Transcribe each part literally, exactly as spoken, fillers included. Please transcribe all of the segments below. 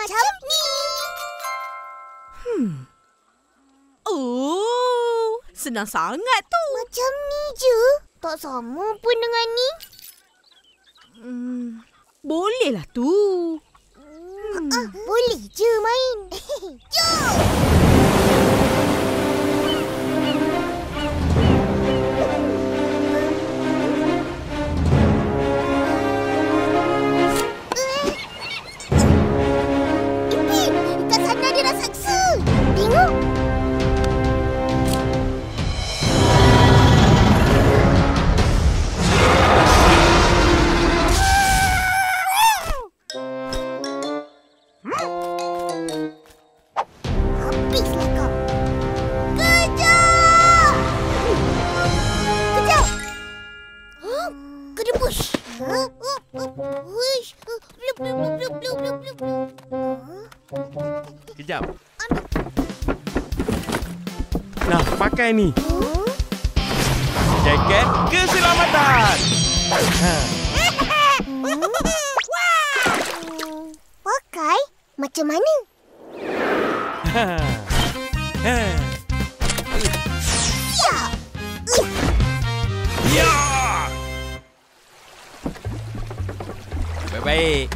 macam ni. Hmm. Oh, senang sangat tu. Macam ni je. Tak sama pun dengan ni. Hmm, bolehlah tu. Hmm. Ah, boleh je main. Jom. Kejap. Nah, pakai ni. Jaket keselamatan. Ha. Pakai? Macam mana? Ha. Ha. Ya. Ya. Baik-baik.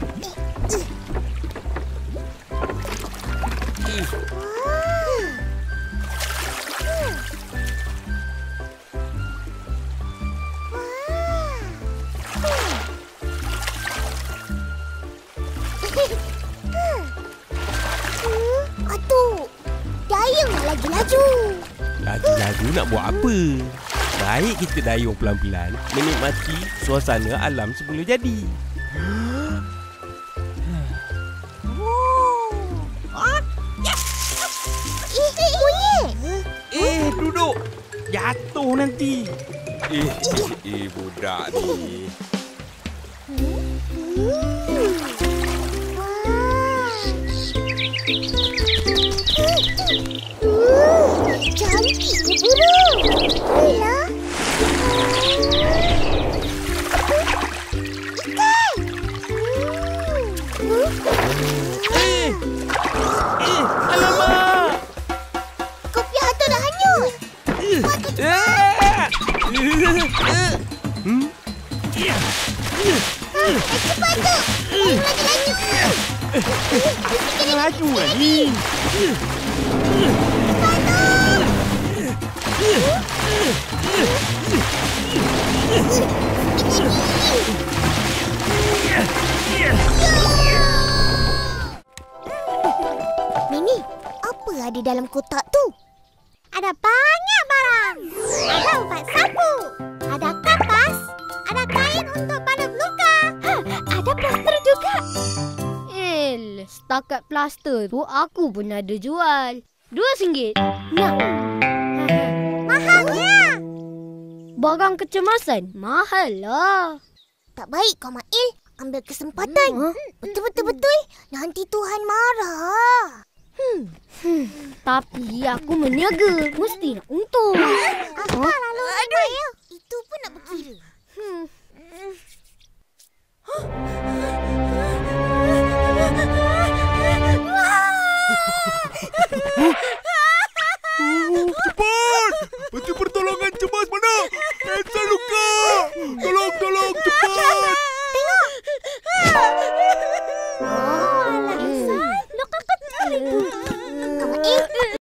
Laju. Laju-laju nak buat apa? Baik kita dayung pelan-pelan menikmati suasana alam semula jadi. Eh, monyet. Eh, duduk. Jatuh nanti. Eh, eh budak ni. Cantik ke burung? Itulah. Ikan. Eh, eh, alamak. Kopi hantu dah hanyut. Patut cepat. Hmm? Eh, cepat tu. Laju-laju. Laju lah ni. Mimi, apa ada dalam kotak tu? Ada banyak barang. Ada ubat sapu, ada kapas, ada kain untuk balut luka. Ha, ada plaster juga. El, setakat plaster tu aku pun ada jual. Dua singgit. Nah. Mahalnya. Barang kecemasan, mahal lah. Tak baik kau, Mail. Ambil kesempatan. Hmm. Betul-betul-betul. Nanti Tuhan marah. Hmm. Hmm. Tapi aku meniaga. Mesti nak untung. Apa huh? lalu Mail? Itu pun nak berkira. Hmm.